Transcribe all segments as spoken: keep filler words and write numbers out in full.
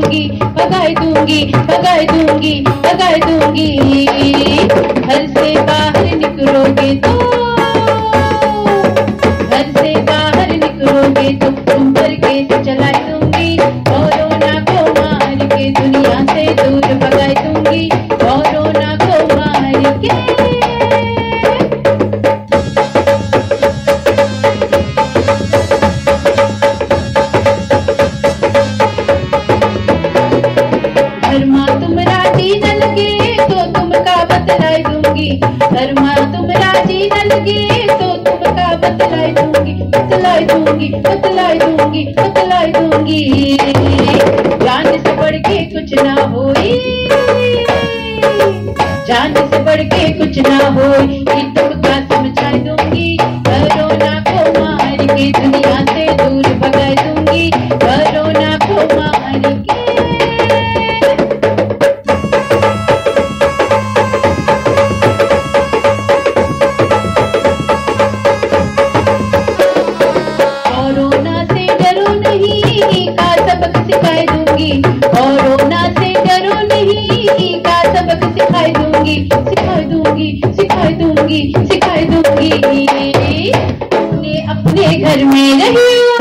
दूंगी, भगाए दूंगी, भगाए दूंगी, भगाए दूंगी। घर से बाहर निकलोगे तो, घर से बाहर निकलोगे तो तुम पर केस चलाए दूंगी। कोरोना को मार के दुनिया से दूर भगाए दूंगी, कोरोना को मार के। धर्मा तुम राजी न लगे तो तुमका बतलाए दूंगी, धर्मा तुम राजी न लगे तो तुमका बतलाए दूंगी, बतलाए दूंगी, बतलाए दूंगी, बतलाए दूंगी। जान से बढ़ के कुछ ना होई, जान से बढ़ के कुछ ना होई, तुमका समझाए दूंगी। कोरोना को मार के दुनिया से दूर भगाए दूंगी, कोरोना को मार के। सिखाए दूंगी, कोरोना से डरो नहीं का सबक सिखाए दूंगी, सिखाए दूंगी, सिखाए दूंगी, सिखाए दूंगी। अपने अपने घर में रहियो,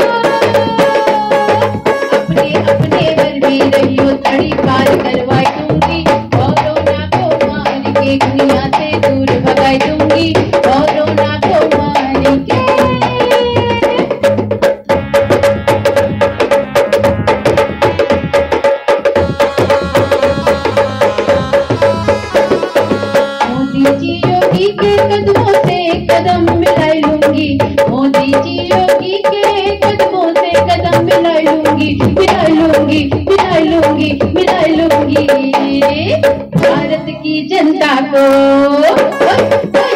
अपने अपने घर में रहियो, तड़ी पार करवाए दूंगी। कोरोना को मार के दुनिया से दूर भगाए दूंगी, कोरोना को मार के। योगी के कदमों से कदम मिलाए लूंगी, मोदी जी योगी के कदमों से कदम मिलाए लूंगी, मिलाए लूंगी, मिलाए लूंगी, मिलाए लूंगी। भारत की जनता को